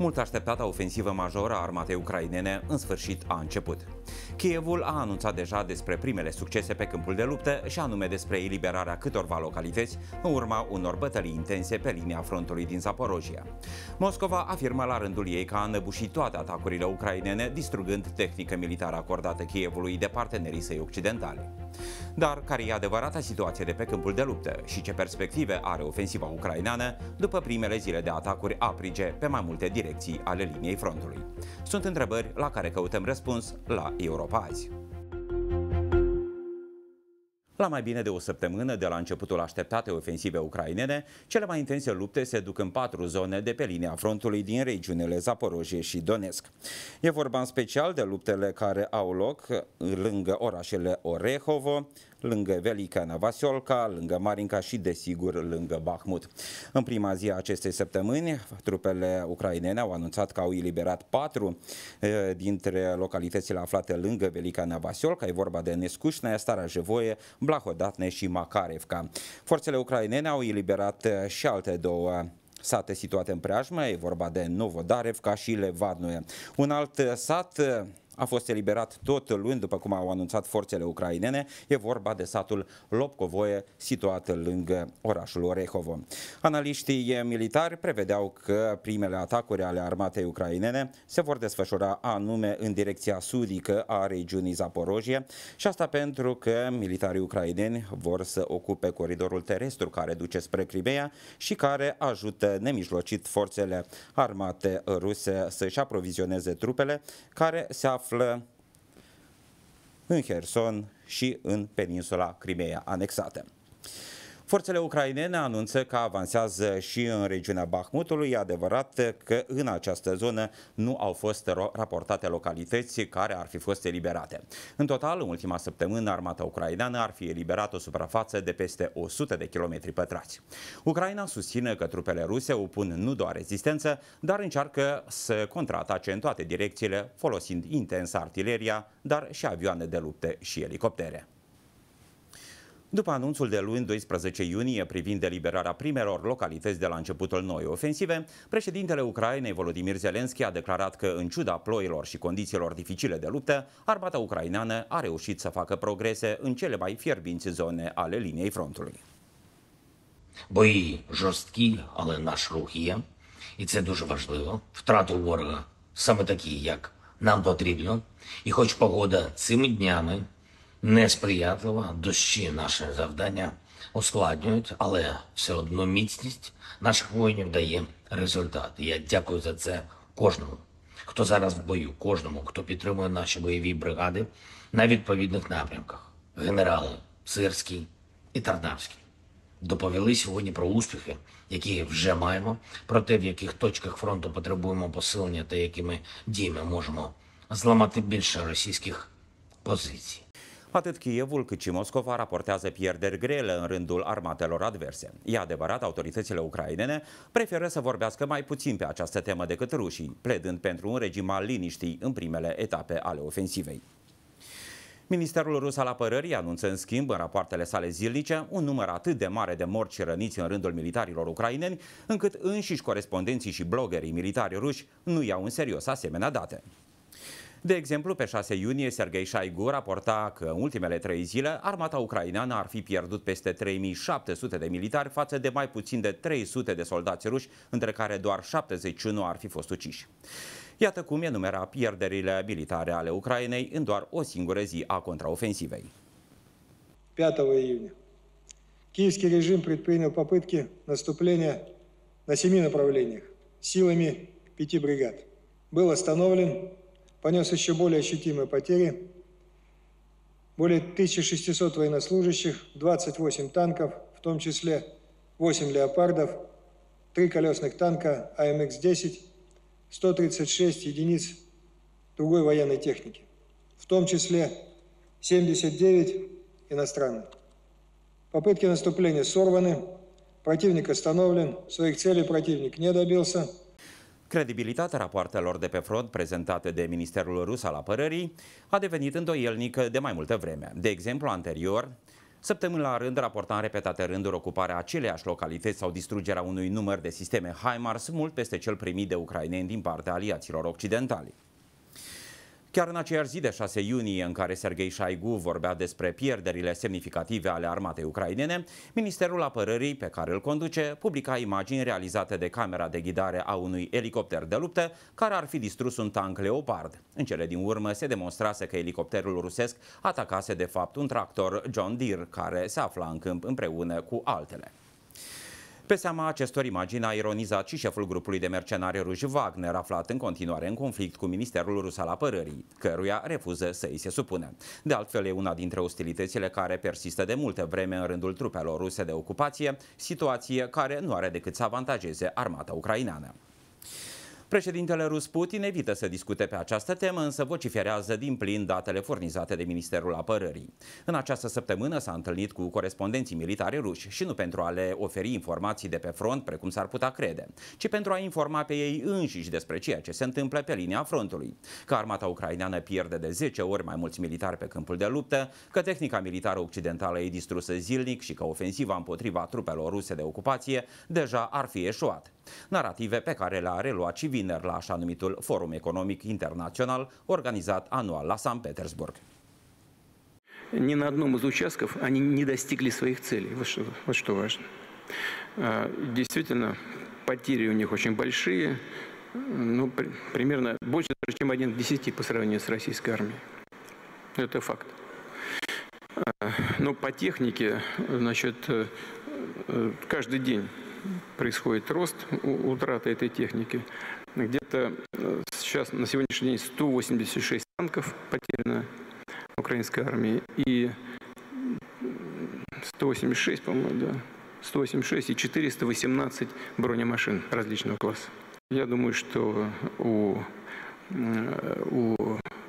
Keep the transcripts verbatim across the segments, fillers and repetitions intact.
Mult așteptata ofensivă majoră a armatei ucrainene în sfârșit a început. Kievul a anunțat deja despre primele succese pe câmpul de luptă și anume despre eliberarea câtorva localități în urma unor bătălii intense pe linia frontului din Zaporojia. Moscova afirmă la rândul ei că a înăbușit toate atacurile ucrainene, distrugând tehnică militară acordată Kievului de partenerii săi occidentali. Dar care e adevărata situație de pe câmpul de luptă și ce perspective are ofensiva ucraineană după primele zile de atacuri aprige pe mai multe direcții ale liniei frontului? Sunt întrebări la care căutăm răspuns la Europa azi. La mai bine de o săptămână de la începutul așteptatei ofensive ucrainene, cele mai intense lupte se duc în patru zone de pe linia frontului din regiunile Zaporojie și Donetsk. E vorba în special de luptele care au loc lângă orașele Orehovo, lângă Velika Novosiolka, lângă Marinka și, desigur, lângă Bahmut. În prima zi a acestei săptămâni, trupele ucrainene au anunțat că au eliberat patru e, dintre localitățile aflate lângă Velika Novosiolka. E vorba de Nescușnaia, Stara Jevoie, Blahodatne și Makarevka. Forțele ucrainene au eliberat și alte două sate situate în preajmă, e vorba de Novodarevka și Levadnoe. Un alt sat a fost eliberat tot luni, după cum au anunțat forțele ucrainene. E vorba de satul Lobkovoe, situat lângă orașul Orehovo. Analiștii militari prevedeau că primele atacuri ale armatei ucrainene se vor desfășura anume în direcția sudică a regiunii Zaporojie, și asta pentru că militarii ucraineni vor să ocupe coridorul terestru care duce spre Crimea și care ajută nemijlocit forțele armate ruse să-și aprovizioneze trupele care se află în Herson și în peninsula Crimea anexată. Forțele ucrainene anunță că avansează și în regiunea Bahmutului. E adevărat că în această zonă nu au fost raportate localități care ar fi fost eliberate. În total, în ultima săptămână, armata ucraineană ar fi eliberat o suprafață de peste o sută de kilometri pătrați. Ucraina susține că trupele ruse opun nu doar rezistență, dar încearcă să contraatace în toate direcțiile, folosind intens artileria, dar și avioane de luptă și elicoptere. După anunțul de luni, doisprezece iunie, privind eliberarea primelor localități de la începutul noii ofensive, președintele Ucrainei, Volodymyr Zelensky, a declarat că, în ciuda ploilor și condițiilor dificile de luptă, armata ucraineană a reușit să facă progrese în cele mai fierbinți zone ale liniei frontului. Бої жорсткі, але наш рух є, і це дуже важливо. Втрати ворога саме такі, як нам потрібно. І хоч погода цими днями несприятлива, дощі наше завдання ускладнюють, але все одно міцність наших воїнів дає результат. І я дякую за це кожному, хто зараз в бою, кожному, хто підтримує наші бойові бригади на відповідних напрямках. Генерали Сирський і Тарнавський доповіли сьогодні про успіхи, які вже маємо, про те, в яких точках фронту потребуємо посилення та якими діями можемо зламати більше російських позицій. Atât Kievul cât și Moscova raportează pierderi grele în rândul armatelor adverse. E adevărat, autoritățile ucrainene preferă să vorbească mai puțin pe această temă decât rușii, pledând pentru un regim al liniștii în primele etape ale ofensivei. Ministerul rus al apărării anunță în schimb în rapoartele sale zilnice un număr atât de mare de morți și răniți în rândul militarilor ucraineni, încât înșiși corespondenții și bloggerii militari ruși nu iau în serios asemenea date. De exemplu, pe șase iunie, Sergei Shoigu raporta că în ultimele trei zile armata ucraineană ar fi pierdut peste trei mii șapte sute de militari față de mai puțin de trei sute de soldați ruși, între care doar șaptezeci și unu ar fi fost uciși. Iată cum enumera pierderile militare ale Ucrainei în doar o singură zi a contraofensivei. пятого июня киевский режим предпринял попытки наступления на семи направлениях силами пяти бригад. Был остановлен, понес еще более ощутимые потери, более тысячи шестисот военнослужащих, двадцать восемь танков, в том числе восемь леопардов, три колесных танка А М Х десять, сто тридцать шесть единиц другой военной техники, в том числе семьдесят девять иностранных. Попытки наступления сорваны, противник остановлен, своих целей противник не добился. Credibilitatea rapoartelor de pe front prezentate de Ministerul Rus al Apărării a devenit îndoielnică de mai multă vreme. De exemplu, anterior, Săptămâni la rând raporta în repetate rânduri ocuparea aceleiași localități sau distrugerea unui număr de sisteme HIMARS mult peste cel primit de ucraineni din partea aliaților occidentali. Chiar în aceeași zi de șase iunie, în care Serghei Șoigu vorbea despre pierderile semnificative ale armatei ucrainene, Ministerul Apărării, pe care îl conduce, publica imagini realizate de camera de ghidare a unui elicopter de luptă care ar fi distrus un tank Leopard. În cele din urmă se demonstrase că elicopterul rusesc atacase de fapt un tractor John Deere, care se afla în câmp împreună cu altele. Pe seama acestor imagini a ironizat și șeful grupului de mercenari ruși Wagner, aflat în continuare în conflict cu Ministerul Rus al Apărării, căruia refuză să îi se supună. De altfel, e una dintre ostilitățile care persistă de multă vreme în rândul trupelor ruse de ocupație, situație care nu are decât să avantajeze armata ucraineană. Președintele rus Putin evită să discute pe această temă, însă vociferează din plin datele furnizate de Ministerul Apărării. În această săptămână s-a întâlnit cu corespondenții militari ruși și nu pentru a le oferi informații de pe front, precum s-ar putea crede, ci pentru a informa pe ei înșiși despre ceea ce se întâmplă pe linia frontului. Că armata ucraineană pierde de zece ori mai mulți militari pe câmpul de luptă, că tehnica militară occidentală e distrusă zilnic și că ofensiva împotriva trupelor ruse de ocupație deja ar fi eșuat. Narative pe care le-a reluat și vineri la așa numitul Forum Economic Internațional, organizat anual la Sankt Petersburg. Ни на одном из участков они не достигли своих целей. Вот что, вот что важно. Действительно, потери у них очень большие, ну, при, примерно больше, чем один к десяти по сравнению с российской армией. Это факт. Но по технике, значит, каждый день происходит рост утраты этой техники. Где-то сейчас на сегодняшний день сто восемьдесят шесть танков потеряно украинской армии и сто восемьдесят шесть, по-моему, да, сто восемьдесят шесть и четыреста восемнадцать бронемашин различного класса. Я думаю, что у, у,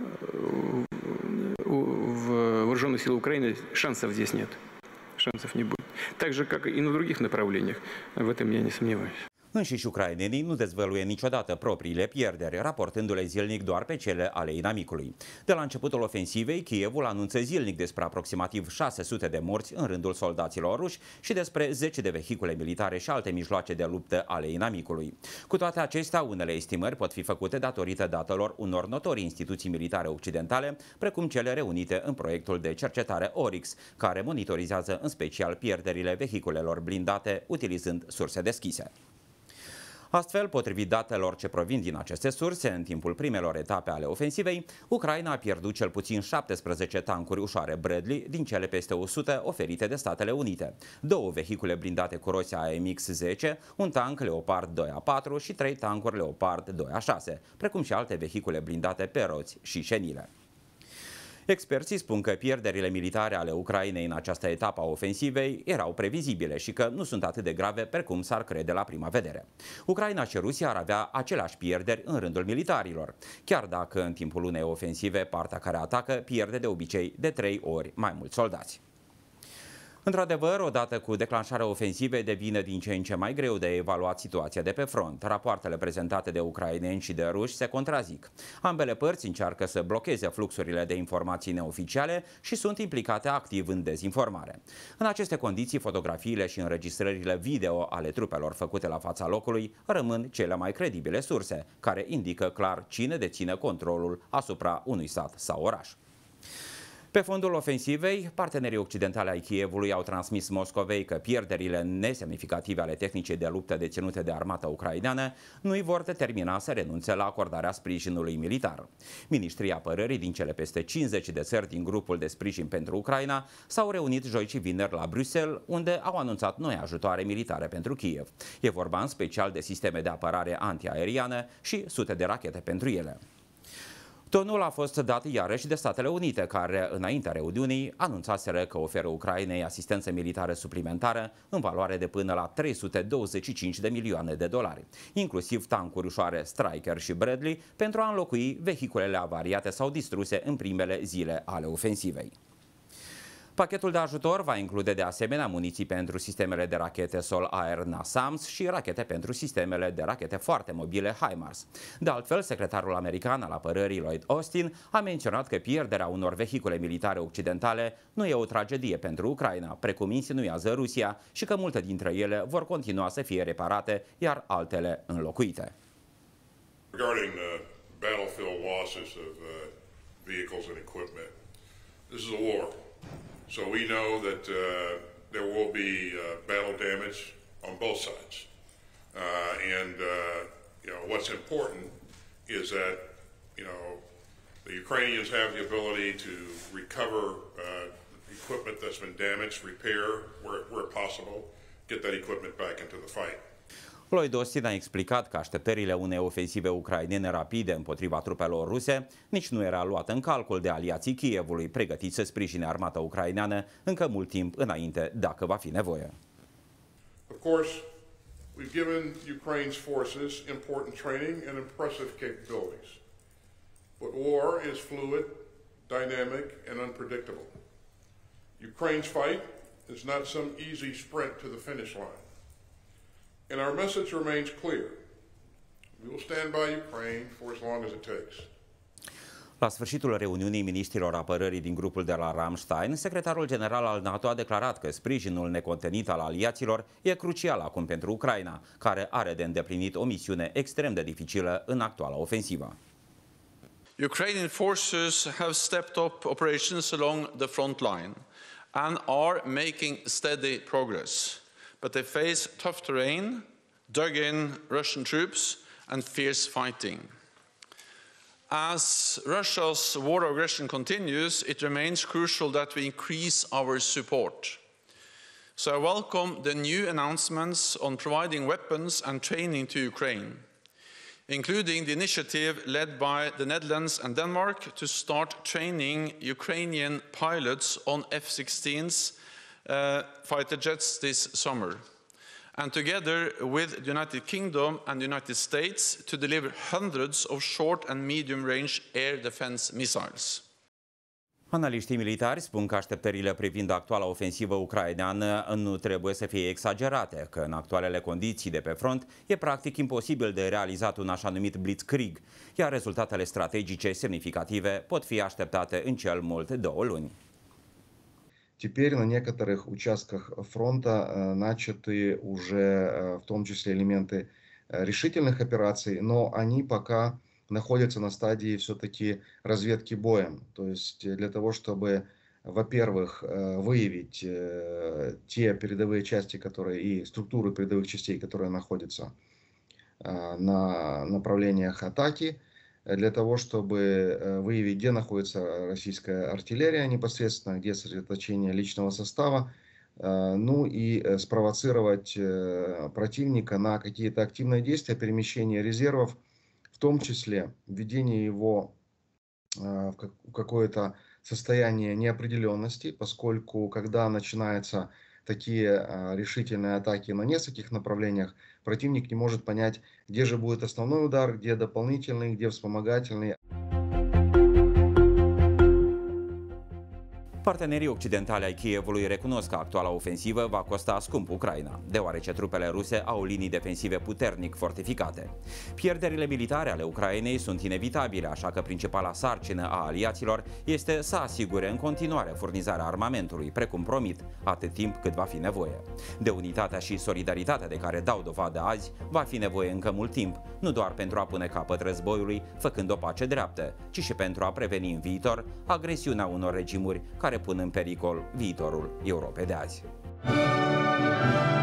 у вооруженных сил Украины шансов здесь нет. Шансов не будет. Так же, как и на других направлениях. В этом я не сомневаюсь. Înșiși ucrainenii nu dezvăluie niciodată propriile pierderi, raportându-le zilnic doar pe cele ale inamicului. De la începutul ofensivei, Kievul anunță zilnic despre aproximativ șase sute de morți în rândul soldaților ruși și despre zece de vehicule militare și alte mijloace de luptă ale inamicului. Cu toate acestea, unele estimări pot fi făcute datorită datelor unor notorii instituții militare occidentale, precum cele reunite în proiectul de cercetare Oryx, care monitorizează în special pierderile vehiculelor blindate utilizând surse deschise. Astfel, potrivit datelor ce provin din aceste surse, în timpul primelor etape ale ofensivei, Ucraina a pierdut cel puțin șaptesprezece tancuri ușoare Bradley din cele peste o sută oferite de Statele Unite, două vehicule blindate cu roți A M X zece, un tank Leopard doi A patru și trei tancuri Leopard doi A șase, precum și alte vehicule blindate pe roți și șenile. Experții spun că pierderile militare ale Ucrainei în această etapă a ofensivei erau previzibile și că nu sunt atât de grave precum s-ar crede la prima vedere. Ucraina și Rusia ar avea aceleași pierderi în rândul militarilor, chiar dacă în timpul unei ofensive partea care atacă pierde de obicei de trei ori mai mulți soldați. Într-adevăr, odată cu declanșarea ofensivei devine din ce în ce mai greu de evaluat situația de pe front. Rapoartele prezentate de ucraineni și de ruși se contrazic. Ambele părți încearcă să blocheze fluxurile de informații neoficiale și sunt implicate activ în dezinformare. În aceste condiții, fotografiile și înregistrările video ale trupelor făcute la fața locului rămân cele mai credibile surse, care indică clar cine deține controlul asupra unui sat sau oraș. Pe fondul ofensivei, partenerii occidentali ai Kievului au transmis Moscovei că pierderile nesemnificative ale tehnicii de luptă deținute de armata ucraineană nu îi vor determina să renunțe la acordarea sprijinului militar. Ministrii apărării din cele peste cincizeci de țări din grupul de sprijin pentru Ucraina s-au reunit joi și vineri la Bruxelles, unde au anunțat noi ajutoare militare pentru Kiev. E vorba în special de sisteme de apărare antiaeriană și sute de rachete pentru ele. Tonul a fost dat iarăși de Statele Unite, care, înaintea reuniunii, anunțaseră că oferă Ucrainei asistență militară suplimentară în valoare de până la trei sute douăzeci și cinci de milioane de dolari, inclusiv tancuri ușoare Stryker și Bradley, pentru a înlocui vehiculele avariate sau distruse în primele zile ale ofensivei. Pachetul de ajutor va include de asemenea muniții pentru sistemele de rachete sol-aer NASAMS și rachete pentru sistemele de rachete foarte mobile HIMARS. De altfel, secretarul american al apărării Lloyd Austin a menționat că pierderea unor vehicule militare occidentale nu e o tragedie pentru Ucraina, precum insinuează Rusia, și că multe dintre ele vor continua să fie reparate, iar altele înlocuite. Regarding the battlefield losses of uh, vehicles and equipment, this is a war. So we know that uh, there will be uh, battle damage on both sides. Uh, and, uh, you know, what's important is that, you know, the Ukrainians have the ability to recover uh, equipment that's been damaged, repair where, where possible, get that equipment back into the fight. Lloyd Austin a explicat că așteptările unei ofensive ucrainene rapide împotriva trupelor ruse nici nu era luată în calcul de aliații Kievului, pregătiți să sprijine armata ucraineană încă mult timp înainte, dacă va fi nevoie. Of course, we've given Ukraine's forces important training and impressive capabilities. But war is fluid, dynamic, and unpredictable. Ukraine's fight is not some easy sprint to the finish line. And our message remains clear. We will stand by Ukraine for as long as it takes. La sfârșitul reuniunii miniștrilor apărării din grupul de la Ramstein, secretarul general al NATO a declarat că sprijinul necontenit al aliaților e crucial acum pentru Ucraina, care are de îndeplinit o misiune extrem de dificilă în actuala ofensivă. Ukrainian forces have stepped up operations along the front line and are making steady progress. But they face tough terrain, dug-in Russian troops, and fierce fighting. As Russia's war aggression continues, it remains crucial that we increase our support. So I welcome the new announcements on providing weapons and training to Ukraine, including the initiative led by the Netherlands and Denmark to start training Ukrainian pilots on F sixteens Uh, fighter jets this summer, and together with the United Kingdom and the United States to deliver hundreds of short and medium-range air defense missiles. Analiștii militari spun că așteptările privind actuala ofensivă ucraineană nu trebuie să fie exagerate, că în actualele condiții de pe front e practic imposibil de realizat un așa numit blitzkrieg, iar rezultatele strategice semnificative pot fi așteptate în cel mult două luni. Теперь на некоторых участках фронта начаты уже в том числе элементы решительных операций, но они пока находятся на стадии все-таки разведки боем. То есть для того, чтобы, во-первых, выявить те передовые части, которые и структуры передовых частей, которые находятся на направлениях атаки, для того, чтобы выявить, где находится российская артиллерия непосредственно, где сосредоточение личного состава, ну и спровоцировать противника на какие-то активные действия, перемещение резервов, в том числе введение его в какое-то состояние неопределенности, поскольку когда начинаются такие решительные атаки на нескольких направлениях, противник не может понять, где же будет основной удар, где дополнительный, где вспомогательный. Partenerii occidentali ai Kievului recunosc că actuala ofensivă va costa scump Ucraina, deoarece trupele ruse au linii defensive puternic fortificate. Pierderile militare ale Ucrainei sunt inevitabile, așa că principala sarcină a aliaților este să asigure în continuare furnizarea armamentului, precum promit, atât timp cât va fi nevoie. De unitatea și solidaritatea de care dau dovadă azi, va fi nevoie încă mult timp, nu doar pentru a pune capăt războiului, făcând o pace dreaptă, ci și pentru a preveni în viitor agresiunea unor regimuri care pun în pericol viitorul Europei de azi.